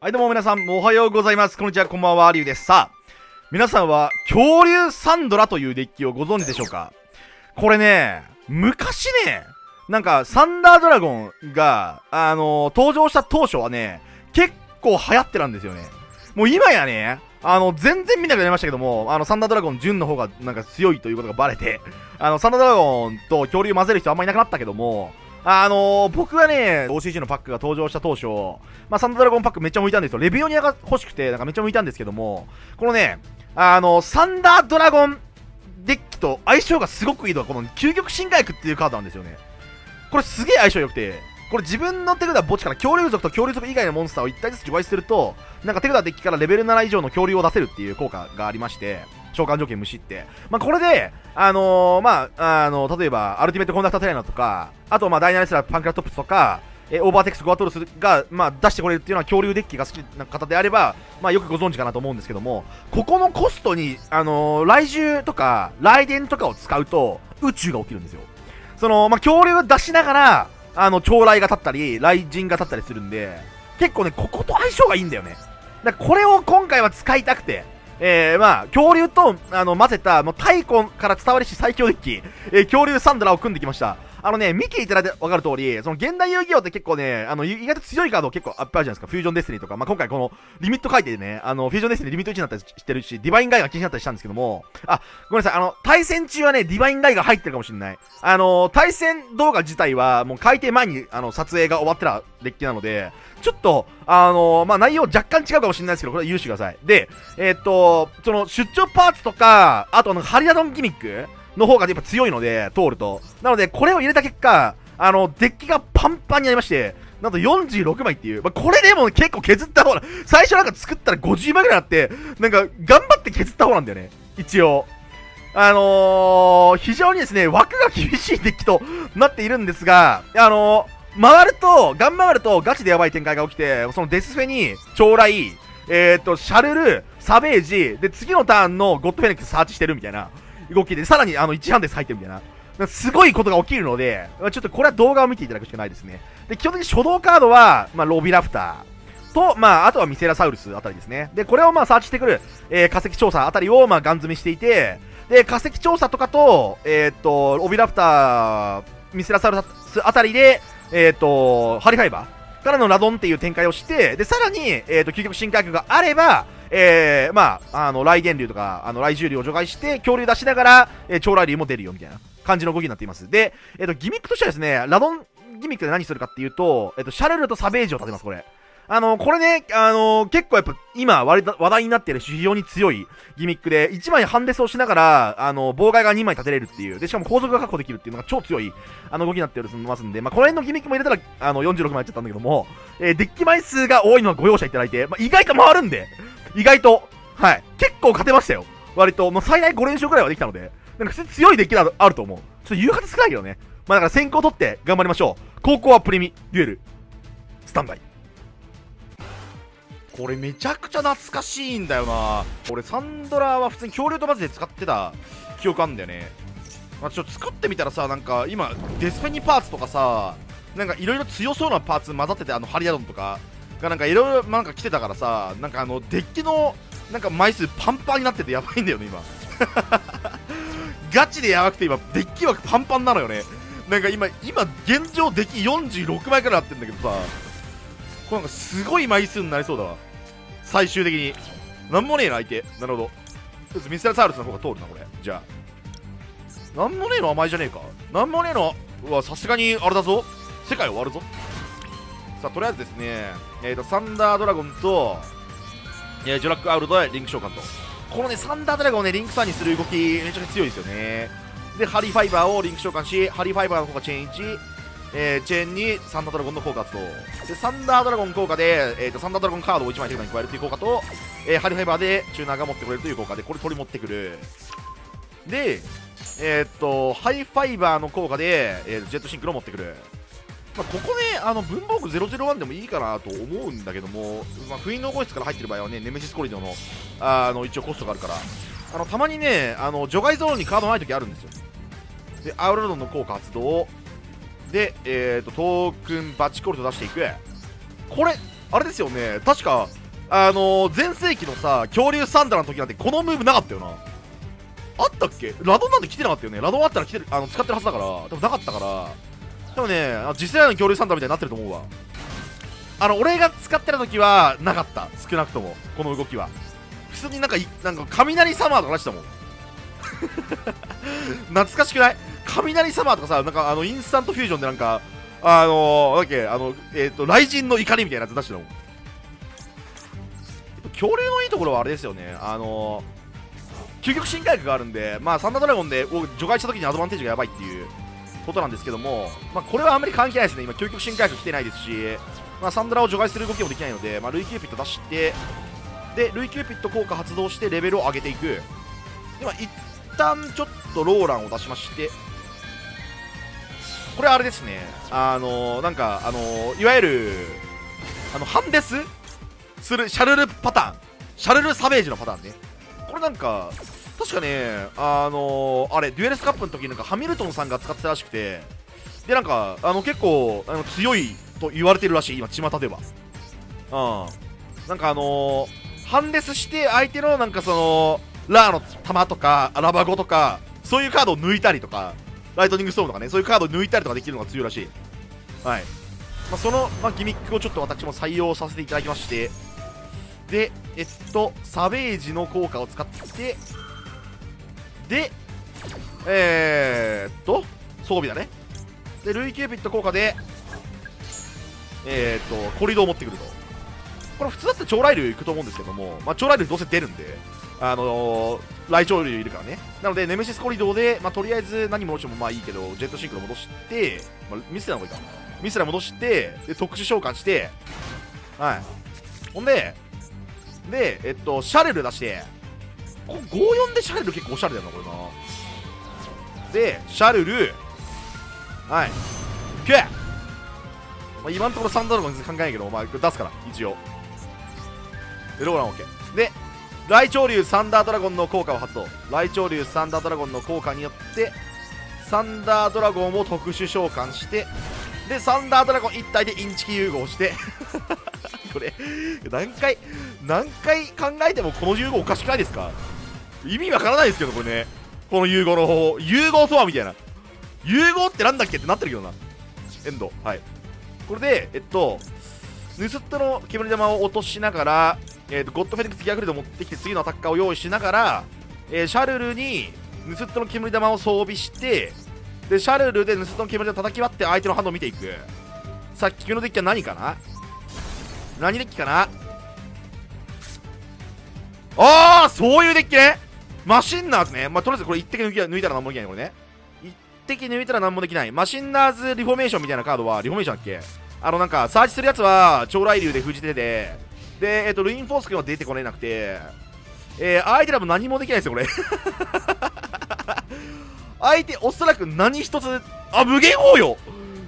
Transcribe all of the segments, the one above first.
はい、どうも皆さん、おはようございます。こんにちは、こんばんは、リュウです。さあ、皆さんは、恐竜サンドラというデッキをご存知でしょうか？これね、昔ね、なんか、サンダードラゴンが、登場した当初はね、結構流行ってたんですよね。もう今やね、全然見なくなりましたけども、サンダードラゴン純の方がなんか強いということがバレて、サンダードラゴンと恐竜混ぜる人あんまいなくなったけども、僕がね、OCG のパックが登場した当初、サンダードラゴンパックめっちゃ向いたんですよ。レビオニアが欲しくて、なんかめっちゃ向いたんですけども、このね、サンダードラゴンデッキと相性がすごくいいのが、この究極進化薬っていうカードなんですよね。これすげえ相性良くて、これ自分の手札墓地から恐竜族と恐竜族以外のモンスターを1体ずつ除外すると、なんか手札デッキからレベル7以上の恐竜を出せるっていう効果がありまして、召喚条件無視って。これで、例えば、アルティメットコンダクターテライナとか、あと、ダイナレスラーパンクラトプスとか、オーバーテックスゴアトルスが、出してこれるっていうのは恐竜デッキが好きな方であれば、よくご存知かなと思うんですけども、ここのコストに、雷獣とか、雷電とかを使うと、宇宙が起きるんですよ。恐竜を出しながら、超雷が立ったり、雷神が立ったりするんで、結構ね、ここと相性がいいんだよね。だからこれを今回は使いたくて、恐竜と、混ぜた、もう太古から伝わりし最強デッキ、恐竜サンドラを組んできました。見ていただいて分かる通り、その現代遊戯王って結構ね、意外と強いカード結構あるじゃないですか。フュージョンデスティニーとか。今回このリミット書いてね、フュージョンデスティニーリミット1になったりしてるし、ディバインガイが気になったりしたんですけども、ごめんなさい、対戦中はね、ディバインガイが入ってるかもしれない。対戦動画自体は、もう改定前に、撮影が終わってたデッキなので、ちょっと、内容若干違うかもしれないですけど、これは許してください。で、その出張パーツとか、あとハリアドンギミックの方がやっぱ強いので、通ると。なので、これを入れた結果、デッキがパンパンになりまして、なんと46枚っていう。これでも結構削った方な、最初なんか作ったら50枚ぐらいあって、なんか頑張って削った方なんだよね。一応。非常にですね、枠が厳しいデッキとなっているんですが、回るとガチでやばい展開が起きて、そのデスフェに、超雷、シャルル、サベージ、で、次のターンのゴッドフェニックスサーチしてるみたいな動きで、さらに1ハンデス入ってるみたいな。すごいことが起きるので、ちょっとこれは動画を見ていただくしかないですね。で、基本的に初動カードは、ロビラフターと、あとはミセラサウルスあたりですね。で、これをサーチしてくる、化石調査あたりをガン積みしていて、で、化石調査とかと、ロビラフター、ミセラサウルスあたりで、ハリファイバーからのラドンっていう展開をして、で、さらに、究極進化薬があれば、雷電竜とか、雷獣竜を除外して、恐竜出しながら、超雷竜も出るよ、みたいな感じの動きになっています。で、ギミックとしてはですね、ラドンギミックで何するかっていうと、シャルルとサベージを立てます、これ。これね、結構やっぱ、今、話題になっている非常に強いギミックで、1枚ハンデスをしながら、妨害が2枚立てれるっていう、で、しかも後続が確保できるっていうのが超強い、動きになっておりますんで、この辺のギミックも入れたら、46枚やっちゃったんだけども、デッキ枚数が多いのはご容赦いただいて、意外と回るんで、意外と、はい、結構勝てましたよ。割と、最大5連勝くらいはできたので、なんか普通に強いデッキがあると思う。ちょっと誘発少ないけどね。だから先行取って頑張りましょう。高校はプレミ、デュエル、スタンバイ。これめちゃくちゃ懐かしいんだよな。俺サンドラは普通に恐竜とマジで使ってた記憶あるんだよね。ちょっと作ってみたらさ、なんか今デスペニパーツとかさ、なんかいろいろ強そうなパーツ混ざってて、ハリアドンとかがなんかいろいろなんか来てたからさ、なんかデッキのなんか枚数パンパンになっててやばいんだよね今。ガチでやばくて今デッキ枠パンパンなのよね。なんか今現状デッキ46枚くらいなってんだけどさ、これなんかすごい枚数になりそうだわ。最終的になんもねえな相手。なるほど。とりあえずミステラサウルスの方が通るなこれ。じゃあなんもねえの甘いじゃねえか。なんもねえのはさすがにあれだぞ、世界終わるぞ。さあとりあえずですね、サンダードラゴンと、ジュラックアウルドでリンク召喚と、このねサンダードラゴンをねリンク3にする動きめちゃくちゃ強いですよね。でハリーファイバーをリンク召喚し、ハリーファイバーの方がチェーン1、チェーンにサンダードラゴンの効果発動で、サンダードラゴン効果で、サンダードラゴンカードを1枚手札に加えるという効果と、ハリーファイバーでチューナーが持ってくれるという効果で、これ取り持ってくる。で、ハイファイバーの効果で、ジェットシンクロを持ってくる。ここね、文房具001でもいいかなと思うんだけども、封印の号室から入ってる場合はね、ネメシスコリドの、一応コストがあるから、たまにね、除外ゾーンにカードない時あるんですよ。で、アウロドの効果発動で、トークンバチコルト出していく。これあれですよね、確か、前世紀のさ、恐竜サンダラの時なんてこのムーブなかったよな。あったっけ？ラドンなんて来てなかったよね。ラドンあったら来てる、使ってるはずだから。でもなかったから。でもね、次世代の恐竜サンダラみたいになってると思うわ。俺が使ってた時はなかった。少なくとも、この動きは。普通になんか雷サマーとか出したもん。懐かしくない？雷サマーとかさ、なんかインスタントフュージョンでなんか、なんだっけ、雷神の怒りみたいなやつ出してたもん。恐竜のいいところはあれですよね。究極深海区があるんで、まあ、サンダードラゴンで除外した時にアドバンテージがやばいっていうことなんですけども、まあ、これはあんまり関係ないですね。今、究極深海区来てないですし、まあ、サンダラを除外する動きもできないので、まあ、ルイキューピット出して、で、ルイキューピット効果発動してレベルを上げていく。で、まあ、一旦ちょっとローランを出しまして、これあれですね、なんか、いわゆる、ハンデスするシャルルパターン、シャルルサベージのパターンね。これなんか、確かね、あれ、デュエルスカップの時になんかハミルトンさんが使ってたらしくて、で、なんか、結構、強いと言われてるらしい、今、巷では。なんかハンデスして相手のなんかラーの弾とか、ラバゴとか、そういうカードを抜いたりとか、ライトニングストームとかね、そういうカードを抜いたりとかできるのが強いらしい。はい。まあ、その、まあ、ギミックをちょっと私も採用させていただきまして、で、サベージの効果を使って、で、装備だね。で、ルイキューピット効果で、コリドーを持ってくると。これ普通だったら超雷竜行くと思うんですけども、まあ、超雷竜どうせ出るんで、雷鳥竜いるからね。なので、ネメシスコリドーで、まあ、とりあえず何戻してもまあいいけど、ジェットシンクロ戻して、まあ、ミステラの方がいいか。ミステラ戻して、で、特殊召喚して、はい。ほんで、シャレル出して、ここ54でシャレル結構おしゃれだよな、これな。で、シャルル、はい。いけ！まあ、今のところサンダードラゴン考えないけど、まあ、出すから、一応。で、ローラン OK。で、雷鳥竜サンダードラゴンの効果を発動。雷鳥竜サンダードラゴンの効果によって、サンダードラゴンを特殊召喚して、で、サンダードラゴン1体でインチキ融合して、これ、何回考えてもこの融合おかしくないですか？意味わからないですけど、これね。この融合の方法。融合とはみたいな。融合ってなんだっけってなってるけどな。エンド。はい。これで、盗人の煙玉を落としながら、ゴッドフェニックスギアグリッドを持ってきて次のアタッカーを用意しながら、シャルルに盗人の煙玉を装備して、で、シャルルで盗人の煙玉を叩き割って相手の反応を見ていく。さっきのデッキは何かな？何デッキかな？あー、そういうデッキね。マシンナーズね。まあ、とりあえずこれ一滴抜いたら何もできない。これね。一滴抜いたら何もできない。マシンナーズリフォーメーションみたいなカードは、リフォーメーションだっけ？なんか、サーチするやつは、超雷竜で封じてて、で、ルインフォース君は出てこれなくて、相手らも何もできないですよ、これ。相手、おそらく何一つ、無限応用！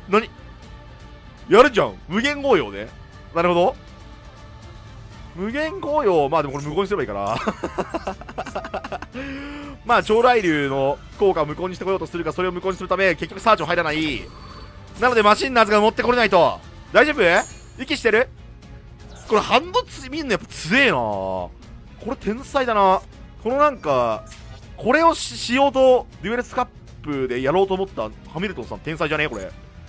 やるじゃん。無限応用ね。なるほど。無限紅葉、まあでもこれ無効にすればいいかな。まあ超雷竜の効果を無効にしてこようとするか、それを無効にするため結局サーチを入らない。なのでマシンナーズが持ってこれないと。大丈夫？息してる？これハンド見んのやっぱ強えな。これ天才だな。このなんかこれをしようとデュエルスカップでやろうと思ったハミルトンさん天才じゃねえ？こ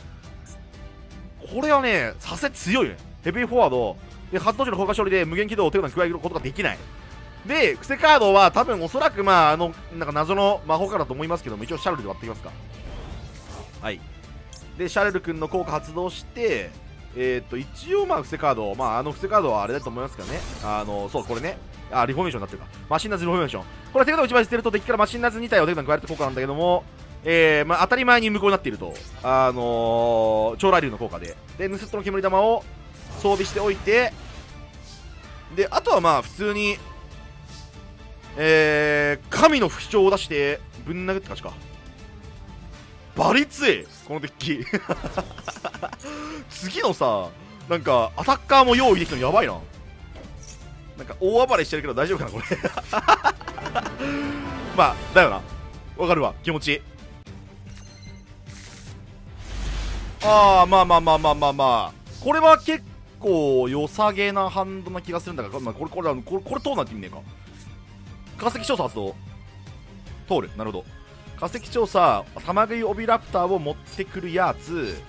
れはね、させ強いね。ヘビーフォワードで、発動時の効果処理で無限起動を手札に加えることができない。で、癖カードは多分おそらくまあ、なんか謎の魔法カードだと思いますけども、一応シャルルで割っていきますか。はい。で、シャルル君の効果発動して、一応まあ、伏せカード、まあ、伏せカードはあれだと思いますけどね。そう、これね。リフォーメーションになってるか。マシンナーズリフォーメーション。これ手札を1枚捨てると、デッキからマシンナーズ2体を手札に加える効果なんだけども、まあ、当たり前に無効になっていると。超雷竜の効果で。で、盗人の煙玉を装備しておいて、で、あとはまあ、普通に、神の不死鳥を出して、ぶん殴って感じか。バリ強えこのデッキ。次のさ、なんか、アタッカーも用意できたのやばいな。なんか、大暴れしてるけど大丈夫かな、これ。まあ、だよな。わかるわ、気持ち。まあ。これは結構良さげなハンドな気がするんだが、まあ、これ通るなんて意味ねえか。化石調査発動。通る。なるほど。化石調査、玉食いオビラプターを持ってくるやつ。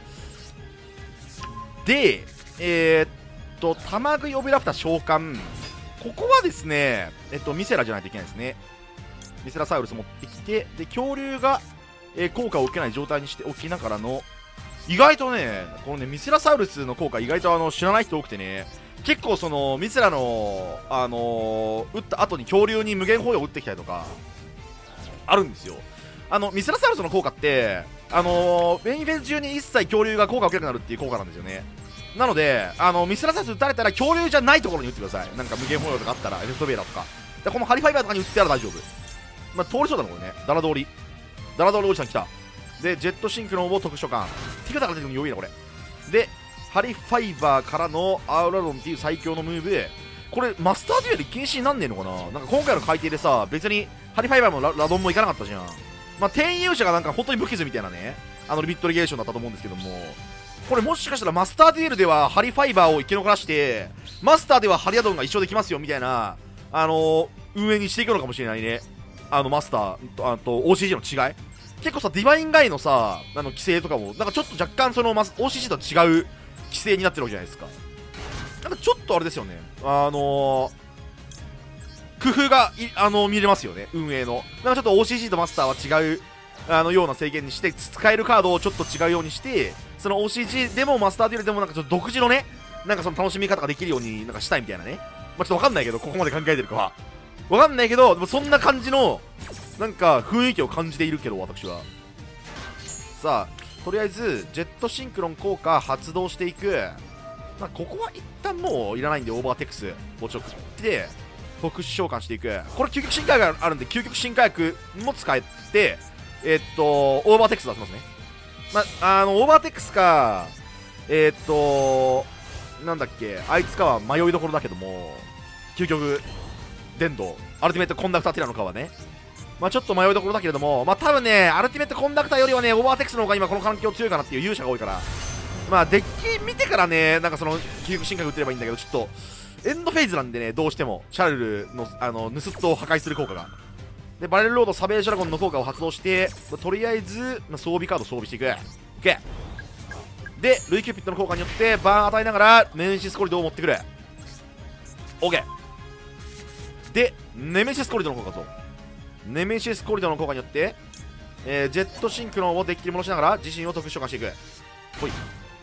で、玉食いオビラプター召喚。ここはですね、ミセラじゃないといけないですね。ミセラサウルス持ってきて、で、恐竜が、効果を受けない状態にしておきながらの、意外とね、このね、ミセラサウルスの効果、意外と知らない人多くてね、結構その、ミセラの、撃った後に恐竜に無限砲を撃ってきたりとか、あるんですよ。ミセラサウルスの効果って、メインフェーズ中に一切恐竜が効果を受けなくなるっていう効果なんですよね。なので、ミスラサウルス撃たれたら恐竜じゃないところに撃ってください。なんか無限砲とかあったら、エフェクトベーラーとか。で、このハリファイバーとかに撃ってたら大丈夫。まあ、通りそうだな、これね。ダラ通り。ダラ通りおじさん来た。で、ジェットシンクの特殊召喚。ティクタが出てくるの弱いな、これ。で、ハリファイバーからのアウラロンっていう最強のムーブ。これ、マスターデュエル禁止になんねえのかな。なんか今回の改定でさ、別にハリファイバーもラドンもいかなかったじゃん。まあ、転勇者がなんか本当に無傷みたいなね、リミットレゲーションだったと思うんですけども、これもしかしたらマスターデュエルではハリファイバーを生き残らして、マスターではハリアドンが一生できますよみたいな、運営にしていくのかもしれないね。マスターと OCG の違い。結構さ、ディバインガイのさ、規制とかも、なんかちょっと若干その、OCG と違う規制になってるわけじゃないですか。なんかちょっとあれですよね。工夫が見れますよね、運営の。なんかちょっと OCG とマスターは違う、ような制限にして、使えるカードをちょっと違うようにして、その OCG でもマスターデュエルでもなんかちょっと独自のね、なんかその楽しみ方ができるようになんかしたいみたいなね。まあ、ちょっとわかんないけど、ここまで考えてるかは。わかんないけど、でもそんな感じの、なんか雰囲気を感じているけど、私は。さあ、とりあえず、ジェットシンクロン効果発動していく。まあ、ここは一旦もういらないんで、オーバーテックス、墓直って、特殊召喚していく。これ究極進化薬があるんで、究極進化薬も使えて、オーバーテックス出せますね。ま、オーバーテックスか、なんだっけ、あいつかは迷いどころだけども、究極、電動、アルティメットコンダクターティラノかはね、まあちょっと迷いどころだけれども、まあ多分ね、アルティメットコンダクターよりはね、オーバーテックスの方が今この環境強いかなっていう勇者が多いから、まあデッキ見てからね、なんかその、究極進化打ってればいいんだけど、ちょっと、エンドフェーズなんでね、どうしても、シャルルの、ヌスットを破壊する効果が。で、バレルロード、サベージドラゴンの効果を発動して、とりあえず、装備カード装備していく。OK。で、ルイキューピットの効果によって、バーン与えながら、ネメシスコリドを持ってくる。OK。で、ネメシスコリドの効果と。ネメシスコリドの効果によって、ジェットシンクロンをデッキに戻しながら、自身を特殊召喚していく。ほい。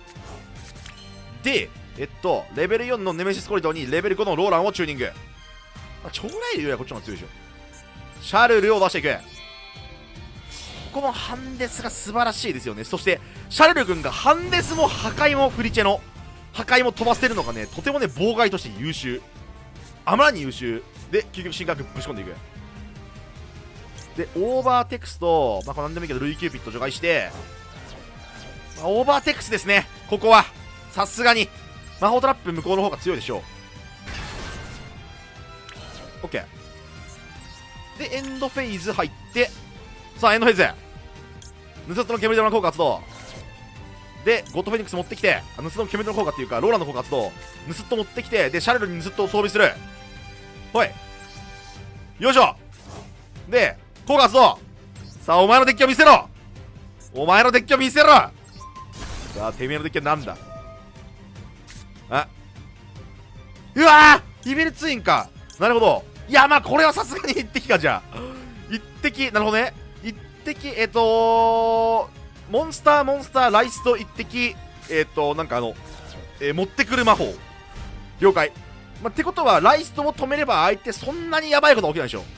で、レベル4のネメシスコリドにレベル5のローランをチューニング。超雷流よりはこっちの方が強いでしょ。シャルルを出していく。ここのハンデスが素晴らしいですよね。そして、シャルル君がハンデスも破壊もフリチェの破壊も飛ばせるのがね、とてもね、妨害として優秀。あまらに優秀。で、究極進化ぶち込んでいく。で、オーバーテクスと、まあ、これなんでもいいけど、ルイキューピット除外して、まあ、オーバーテクスですね、ここは。さすがに。魔法トラップ向こうの方が強いでしょう。OK。で、エンドフェイズ入って、さあ、エンドフェイズ。ヌスットの煙玉の効果発動。で、ゴッドフェニックス持ってきて、ヌスットの煙の効果っていうか、ローランの効果発動。ヌスット持ってきて、で、シャルルにヌスットを装備する。ほい。よいしょ。で、効果発動。さあ、お前のデッキを見せろ。お前のデッキを見せろ。さあ、てめえのデッキはなんだ。あ、うわー、ヒベルツインか。なるほど。いや、まあこれはさすがに一滴か。じゃあ一滴、なるほどね。一滴、モンスターライスト一滴、なんか持ってくる魔法了解。まあ、ってことはライストを止めれば相手そんなにやばいことは起きないでしょ。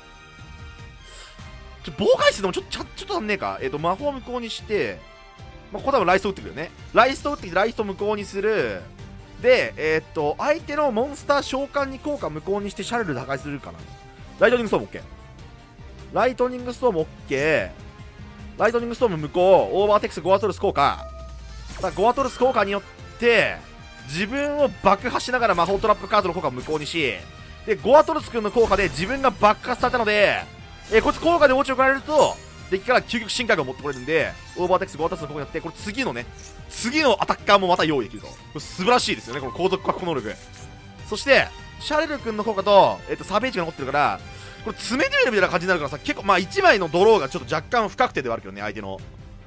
妨害数でもちょっとなんねえか。魔法を無効にして、まあ、ここ多分ライスト打ってくるよね。ライスト打ってきてライスト無効にする。で、相手のモンスター召喚に効果無効にしてシャルルで破壊するかな。ライトニングストーム OK。ライトニングストーム OK。ライトニングストーム無効。オーバーテクスゴアトルス効果。ゴアトルス効果によって、自分を爆破しながら魔法トラップカードの効果を無効にし、で、ゴアトルス君の効果で自分が爆破されたので、こいつ効果で落ちを送られると、 デッキから究極進化が持ってこれるんで、オーバーテックス5アタックのここにやって、これ次のアタッカーもまた用意できると。これ素晴らしいですよね、この後続確保能力。そして、シャレル君の効果と、サベージが残ってるから、これ爪デュエルみたいな感じになるからさ、結構、まあ1枚のドローがちょっと若干不確定ではあるけどね、相手の。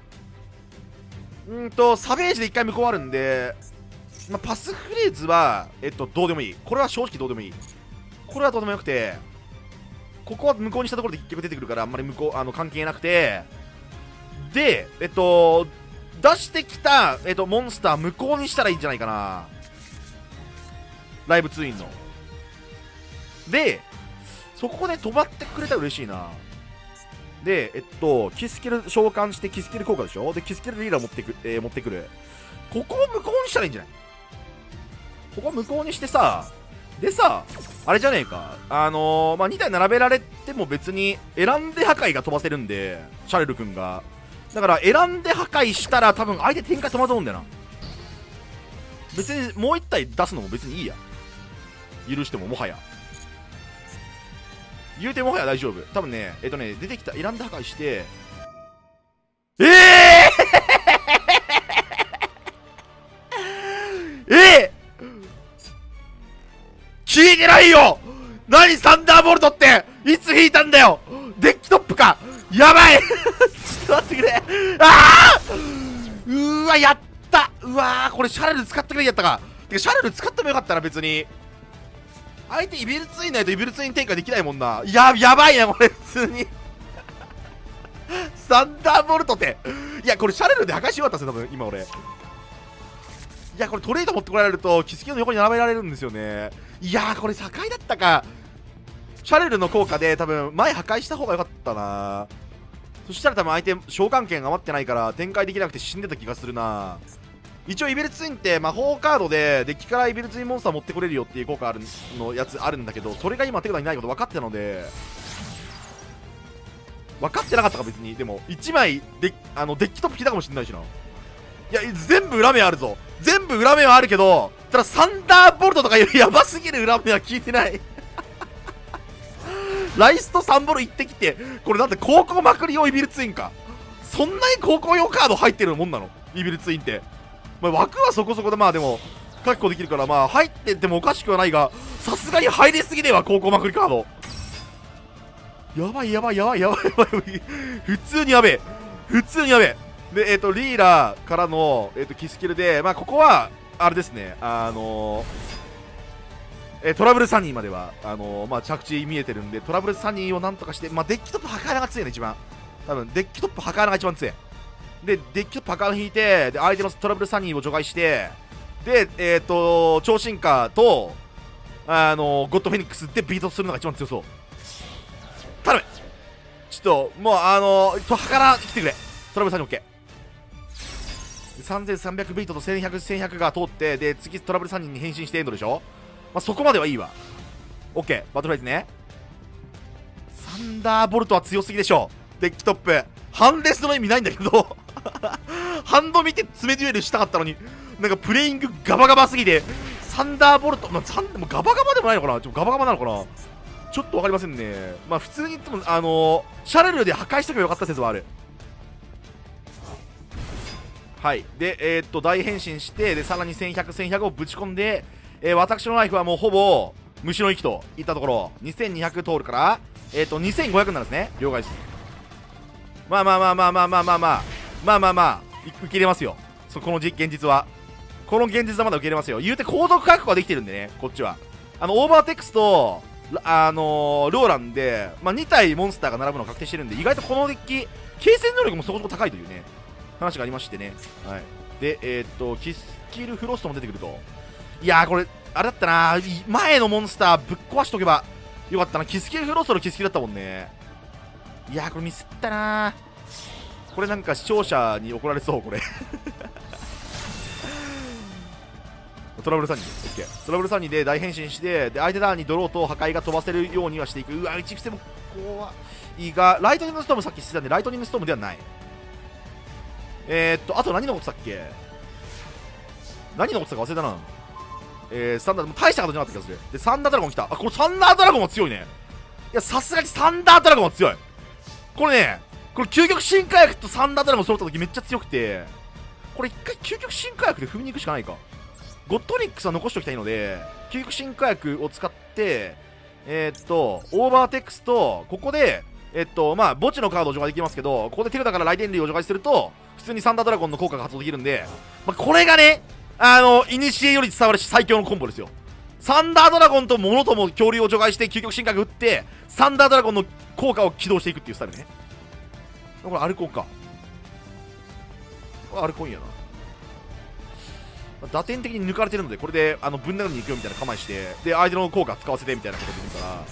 サベージで1回向こうあるんで、まあ、パスフレーズは、どうでもいい。これは正直どうでもいい。これはどうでもよくて、ここは無効にしたところで結局出てくるから、あんまり関係なくて、で、出してきた、モンスター無効にしたらいいんじゃないかな。ライブツインの。で、そこで止まってくれたら嬉しいな。で、キスケル召喚してキスケル効果でしょ。で、キスケルリーダー持ってくる。ここを無効にしたらいいんじゃない？ここ無効にしてさ、でさ、あれじゃねえか。まあ、2体並べられても別に選んで破壊が飛ばせるんで、シャレル君が。だから選んで破壊したら多分相手展開止まると思うんだよな。別にもう1体出すのも別にいいや。許してももはや。言うてもはや大丈夫。多分ね、出てきた、選んで破壊して、聞いてないよ。何サンダーボルトっていつ引いたんだよ。デッキトップか。やばいちょっと待ってくれ。うわ、やった。うわー、これシャレル使ってくれやったか。てかシャレル使ってもよかったな、別に。相手イビルツインないとイビルツイン展開できないもんな。やばいな、これ、普通に。サンダーボルトって。いや、これシャレルで破壊しようかったっすよ、多分、今俺。いや、これトレード持ってこられると、キスキの横に並べられるんですよね。いやー、これ境だったか。シャレルの効果で多分、前破壊した方がよかったな。そしたら多分相手、召喚権余ってないから、展開できなくて死んでた気がするな。一応イビルツインって魔法カードでデッキからイビルツインモンスター持ってこれるよっていう効果あるのやつあるんだけど、それが今手札にないこと分かってたので、分かってなかったか別に。でも1枚デッキトップ引いたかもしれないしな。いや、全部裏目あるぞ。全部裏目はあるけど、ただサンダーボルトとかいうやばすぎる裏目は聞いてないライスト3ボル1滴って、これだって高校まくり用イビルツインか。そんなに高校用カード入ってるもんなのイビルツインって。まあ、枠はそこそこでまあでも確保できるから、まあ入っててもおかしくはないが、さすがに入りすぎでは高校まくりカード。やばい。普通にやべえ。で、リーラーからの、キスキルで、まあここはあれですね、トラブルサニーまではまあ着地見えてるんで、トラブルサニーをなんとかして、まあデッキトップ破壊穴が強いね、一番。多分デッキトップ破壊穴が一番強い。で、デッキトップ破壊穴引いて、で、相手のトラブルサニーを除外して、で、超進化と、ゴッドフェニックスでビートするのが一番強そう。頼む。ちょっと、もう、破壊穴来てくれ。トラブルサニー OK。3300ビートと1100が通って、で、次トラブルサニーに変身してエンドでしょ。まあ、そこまではいいわ。OK。バトルフライズね。サンダーボルトは強すぎでしょ。デッキトップ。ハンレスの意味ないんだけど。ハンド見て爪デュエルしたかったのに、なんかプレイングガバガバすぎて、サンダーボルト、まあ、もガバガバでもないのかな。ガバガバなのかな。ちょっとわかりませんね。まあ普通に言っても、シャレルで破壊しておけばよかった説はある。はい。で、大変身して、で、さらに1100をぶち込んで、私のライフはもうほぼ、虫の息といったところ、2200通るから、2500になるんですね。了解です。まあ、受け入れますよ。この現実は。この現実はまだ受け入れますよ。言うて後続確保ができてるんでね、こっちは。オーバーテックスと、ローランで、まあ、2体モンスターが並ぶの確定してるんで、意外とこのデッキ、継戦能力もそこそこ高いというね、話がありましてね。はい。で、キスキルフロストも出てくると。いやー、これ、あれだったな、前のモンスターぶっ壊しとけばよかったな。キスキルフロストのキスキルだったもんね。いやー、これミスったなー。これなんか視聴者に怒られそう、これ。トラブルサニー、OK。トラブルサニーで大変身して、で、相手側にドローと破壊が飛ばせるようにはしていく。うわ、打ち伏せも怖いが、ライトニングストームさっきしてたんで、ライトニングストームではない。あと何残ってたっけ。何残ってたか忘れたな。スタンダード、もう大したことじゃなかった気がする。で、サンダードラゴン来た。あ、これサンダードラゴンも強いね。いや、さすがにサンダードラゴンは強い。これね、 これ究極進化薬とサンダードラゴン揃った時めっちゃ強くて、これ一回究極進化薬で踏みに行くしかないか。ゴッドニックスは残しておきたいので、究極進化薬を使って、オーバーテックスと、ここで、まあ、墓地のカードを除外できますけど、ここでテルダから雷電竜を除外すると、普通にサンダードラゴンの効果が発動できるんで、まあ、これがね、イニシエより伝わる最強のコンボですよ。サンダードラゴンとモノとも恐竜を除外して究極進化薬打って、サンダードラゴンの効果を起動していくっていうスタイルね。これアルコンか。これアルコンやな。打点的に抜かれてるので、これでぶん殴りに行くよみたいな構えして、で、相手の効果使わせてみたいなことできるから、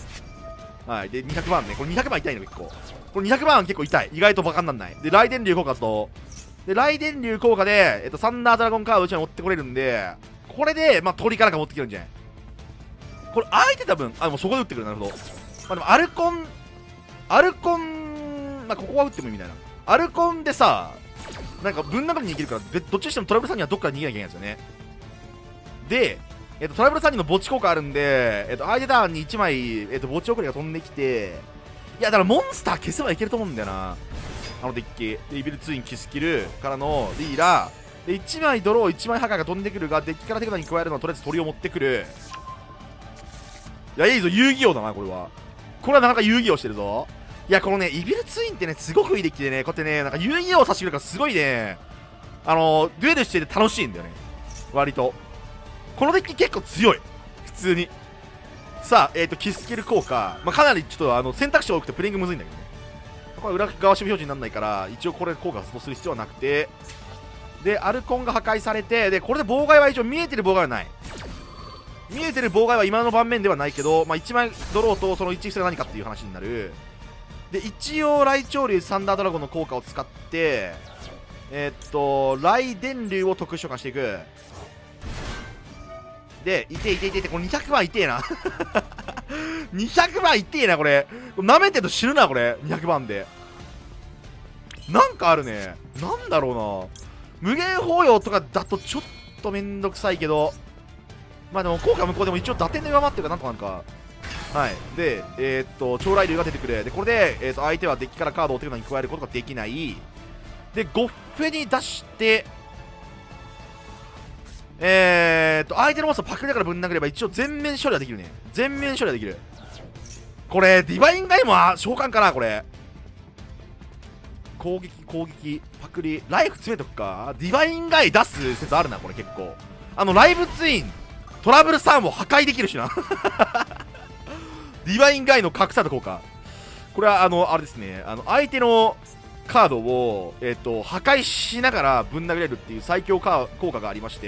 はい。で、200番ね。これ200番痛いの結構。これ200番結構痛い。意外とバカになんない。で、雷電竜効果と、で、雷電竜効果で、サンダードラゴンカードをうちに持ってこれるんで、これで、まあ、鳥からか持ってきるんじゃない。これ、相手多分、もうそこで打ってくる。なるほど。まあ、でも、アルコン、まあ、ここは打ってもいいみたいな。アルコンでさ、なんか、ぶん殴りにいけるから、どっちにしてもトラブル3人はどっから逃げなきゃいけないんですよね。で、トラブル3人の墓地効果あるんで、相手ターンに1枚、墓地送りが飛んできて、いや、だからモンスター消せばいけると思うんだよな。デッキ。で、イビルツインキスキルからのリーラー。で、1枚ドロー、1枚ハカが飛んでくるが、デッキから手札に加えるのはとりあえず鳥を持ってくる。いや、いいぞ、遊戯王だな、これは。これはなかなか遊戯王してるぞ。いや、このね、イビルツインってね、すごくいいデッキでね、こうやってね、なんか遊戯王を差し入れるからすごいね、デュエルしてて楽しいんだよね。割と。このデッキ結構強い。普通に。さあ、キスキル効果。まあ、かなりちょっと選択肢多くてプレイングむずいんだけどね。これ裏側守備表示にならないから、一応これ効果発動する必要はなくて、で、アルコンが破壊されて、で、これで妨害は一応見えてる妨害はない。見えてる妨害は今の盤面ではないけど、まあ、1枚ドローとその1フスが何かっていう話になる。で、一応、雷鳥竜サンダードラゴンの効果を使って、雷電竜を特殊召喚していく。で、いて、これ200番痛えな。200番痛えな、これ。舐めてると死ぬな、これ。200番で。なんかあるね。なんだろうな。無限包容とかだとちょっとめんどくさいけど。まあでも、効果無効でも一応打点で上回ってるからなんとかなんか。はい。で、超雷竜が出てくる。で、これで、相手はデッキからカードを手札に加えることができない。で、ゴッフェに出して、相手のモンスターパクリだからぶん殴れば一応全面処理はできるね。全面処理はできる。これ、ディバインガイも召喚かな、これ。攻撃、パクリ。ライフ詰めとくか。ディバインガイ出す説あるな、これ結構。ライブツイン、トラブル3を破壊できるしな。ディバインガイの隠された効果。これは、あれですね。相手のカードを、破壊しながらぶん殴れるっていう最強効果がありまして、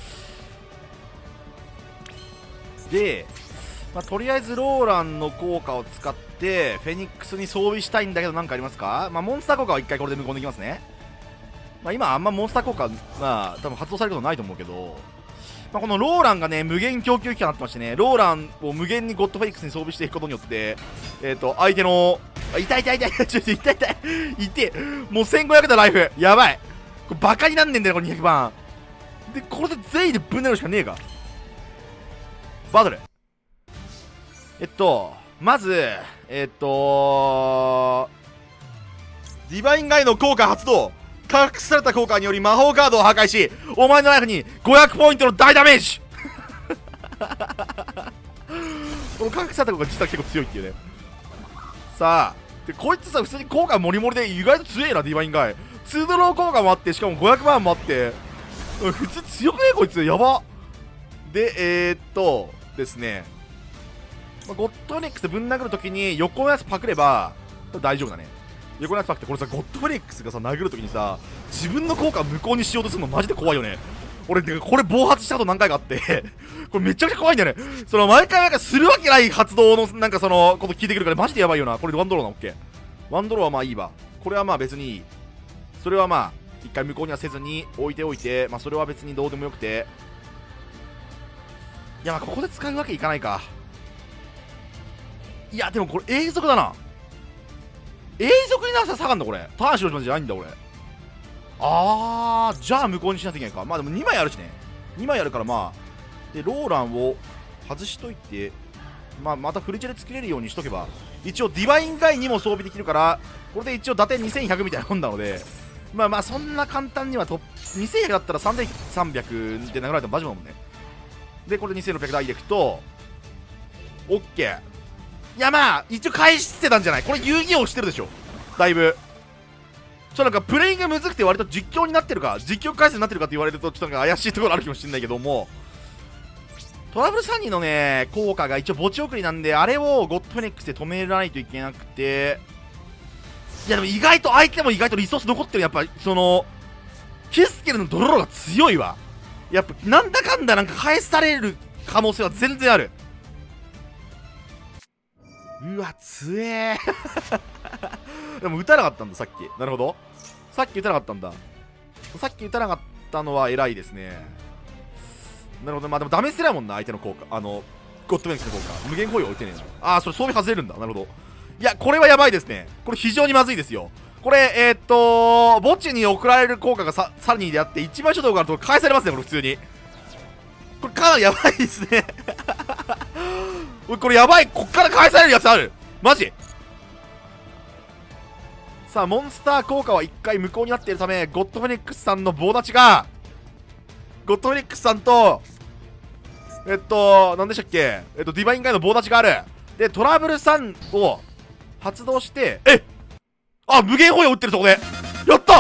で、まあ、とりあえずローランの効果を使ってフェニックスに装備したいんだけど何かありますか。まあ、モンスター効果は1回これで無効できますね。まあ、今あんまモンスター効果、まあ、多分発動されることないと思うけど、まあ、このローランがね無限供給機関になってましてね、ローランを無限にゴッドフェニックスに装備していくことによって、相手の痛いちょっと痛いもう1500だライフやばい。これバカになんねんだよこれ200番で。これで全員でぶん殴るしかねえか。バトルまずディバインガイの効果発動。隠された効果により魔法カードを破壊し、お前のライフに500ポイントの大ダメージ。この隠された効果実は結構強いっていうね。さあで、こいつさ普通に効果モリモリで意外と強えな。ディバインガイ2ドロー効果もあって、しかも500万もあって、普通強くねこいつ。やば。でですね、ゴッドフェニックスでぶん殴るときに横のやつパクれば大丈夫だね。横のやつパクって、これさゴッドフェニックスがさ殴るときにさ自分の効果を無効にしようとするのマジで怖いよね。俺これ暴発したこと何回かあってこれめちゃくちゃ怖いんだよね。その毎回するわけない発動のなんかそのこと聞いてくるからマジでやばいよな。これワンドローな。オッケー、ワンドローはまあいいわ。これはまあ別にいい。それはまあ一回無効にはせずに置いておいて、まあそれは別にどうでもよくて、いやまあここで使うわけいかないか。いやでもこれ永続だな。永続になさ下がんだこれ。ターンしろじゃないんだ俺。じゃあ無効にしなきゃいけないか。まあでも2枚あるしね。2枚あるからまあでローランを外しといて、 またフルチェで作れるようにしとけば、一応ディバインガイにも装備できるから、これで一応打点2100みたいなもんなので、そんな簡単には2100だったら3300で殴られても大丈夫だもんね。でこれで2600ダイレクト OK。 いや一応返してたんじゃない？これ遊戯王してるでしょだいぶ。なんかプレイングむずくて割と実況になってるか実況回数になってるかって言われるとちょっとなんか怪しいところあるかもしれないけども、トラブル3人のね効果が一応墓地送りなんで、あれをゴッドフェネックスで止めらないといけなくて、いやでも意外と相手も意外とリソース残ってる。やっぱキスケルのドロロが強いわ。やっぱなんだかんだなんか返される可能性は全然ある。うわ強えでも打たなかったんださっき。なるほど、さっき打たなかったんだ。さっき打たなかったのは偉いですね。なるほど。でもダメ捨てないもんな相手の効果、ゴッドフェネックスの効果無限包囲は打てねえな。それ装備外れるんだ。なるほど。いやこれはやばいですね。これ非常にまずいですよ。これ墓地に送られる効果がさらにであって1枚書道があると返されますね。これ普通にこれかなりやばいですねこれやばい。こっから返されるやつあるマジ。さあモンスター効果は1回無効になっているため、ゴッドフェネックスさんの棒立ちがゴッドフェネックスさんと何でしたっけ、ディバインガイの棒立ちがある。でトラブル3を発動して、無限包囲を打ってる。そこでやった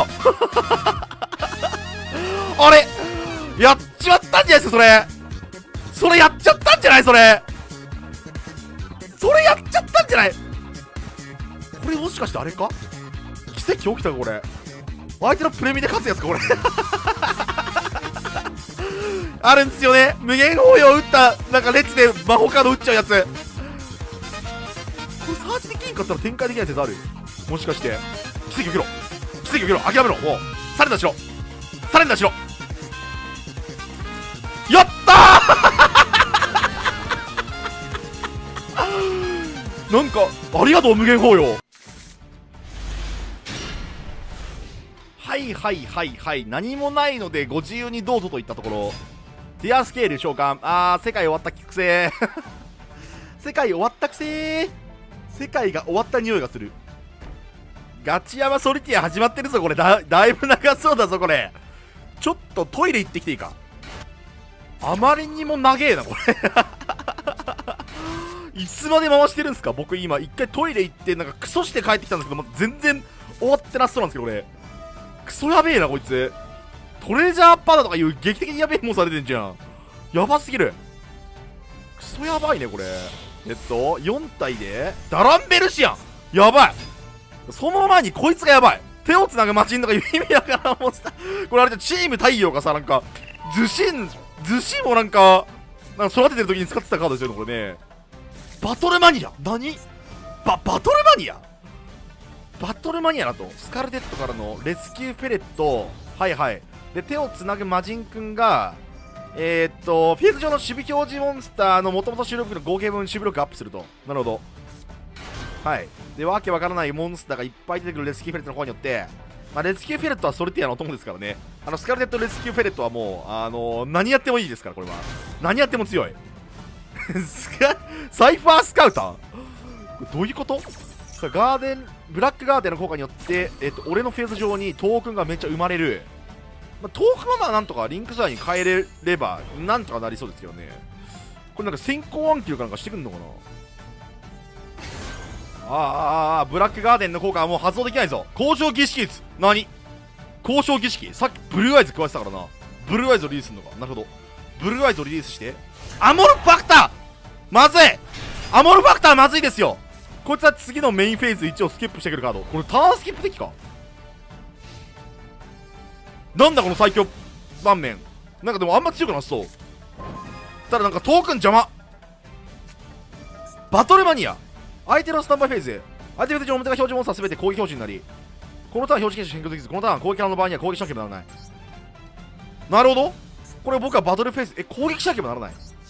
あれやっちまったんじゃないですか。それやっちゃったんじゃない？それやっちゃったんじゃない？これもしかしてあれか、奇跡起きたかこれ。相手のプレミで勝つやつかこれあるんですよね、無限包囲を打ったなんか列で魔法カード打っちゃうやつ。これサーチできんかったら展開できない説ある？もしかして奇跡起きろ、奇跡起きろ、諦めろ。もうサレンダーしろ、サレンダーしろ。やったーなんかありがとう無限包囲。はい何もないのでご自由にどうぞといったところ。ティアスケール召喚。世界終わったくせー世界終わったくせー。世界が終わった匂いがする。ガチヤマソリティア始まってるぞこれ。だいぶ長そうだぞこれ。ちょっとトイレ行ってきていいか。あまりにも長えなこれいつまで回してるんですか。僕今一回トイレ行ってなんかクソして帰ってきたんですけども、全然終わってなそうなんですけど、これクソやべえなこいつ。トレジャーパダとかいう劇的にやべえモンスター出てんじゃん。やばすぎる。クソやばいねこれ。4体でダランベルシアンやばい。その前にこいつがやばい。手をつなぐマチンとかいう意味だからモンスター。これあれじゃチーム太陽がさ、なんかズシンをなんか育ててる時に使ってたカードですよねこれね。バトルマニア何バトルマニアバトルマニアだとスカルデットからのレスキューフェレット。で手をつなぐ魔人くんがフィールド上の守備表示モンスターの元々主力の合計分守備力アップすると。なるほど。でわけわからないモンスターがいっぱい出てくるレスキューフェレットの方によって、レスキューフェレットはソルティアのお供ですからね。スカルデットレスキューフェレットはもう何やってもいいですから。これは何やっても強いサイファースカウターこれどういうこと？ガーデンブラックガーデンの効果によって、俺のフェーズ上にトークンがめっちゃ生まれる。トークンはなんとかリンクサイに変えれればなんとかなりそうですけどね。これなんか先行暗記なんかしてくんのかな。ブラックガーデンの効果はもう発動できないぞ。交渉儀式率何交渉儀式、さっきブルーアイズ食わせたからな。ブルーアイズをリリースするのか。なるほど。ブルーアイズをリリースしてアモルファクターまずい。アモルファクターまずいですよ。こいつは次のメインフェーズ1をスキップしてくるカード。これターンスキップ的か。なんだこの最強盤面。なんかでもあんま強くなさそう。ただなんかトークン邪魔。バトルマニア相手のスタンバイフェーズ。相手の手上表が表示モンスターすべて攻撃表示になり、このターン表示形式変更できず、このターン攻撃可能の場合には攻撃しなければならない。なるほど。これ僕はバトルフェーズ攻撃しなければならない。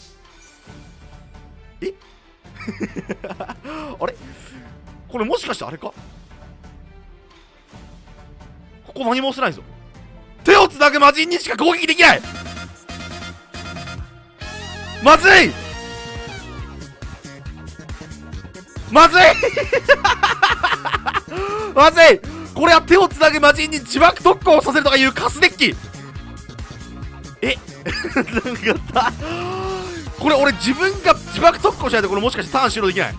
あれこれもしかしてあれか。ここ何もしてないぞ。手をつなぐ魔人にしか攻撃できない。まずい。 まずいまずい。これは手をつなぐ魔人に自爆特攻をさせるとかいうカスデッキ。なんかこれ俺自分が自爆特攻しないとこれもしかしてターン終了できない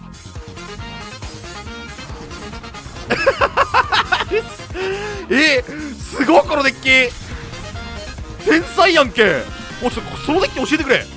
すごいこのデッキ天才やんけ。ちょっとそのデッキ教えてくれ。